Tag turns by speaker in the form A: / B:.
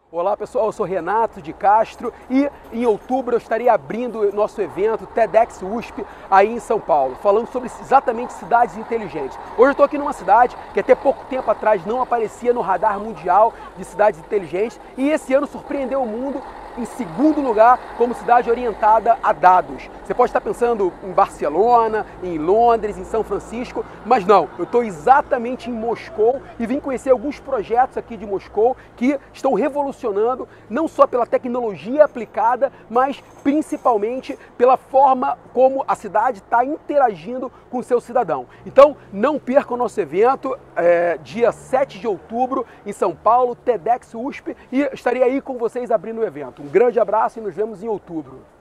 A: Olá pessoal, eu sou Renato de Castro e em outubro eu estarei abrindo o nosso evento TEDx USP aí em São Paulo, falando sobre exatamente cidades inteligentes. Hoje eu estou aqui numa cidade que até pouco tempo atrás não aparecia no radar mundial de cidades inteligentes e esse ano surpreendeu o mundo em segundo lugar como cidade orientada a dados. Você pode estar pensando em Barcelona, em Londres, em São Francisco, mas não, eu estou exatamente em Moscou e vim conhecer alguns projetos aqui de Moscou que estão revolucionando não só pela tecnologia aplicada, mas principalmente pela forma como a cidade está interagindo com o seu cidadão. Então não perca o nosso evento, dia 7 de outubro em São Paulo, TEDx USP, e estarei aí com vocês abrindo o evento. Um grande abraço e nos vemos em outubro.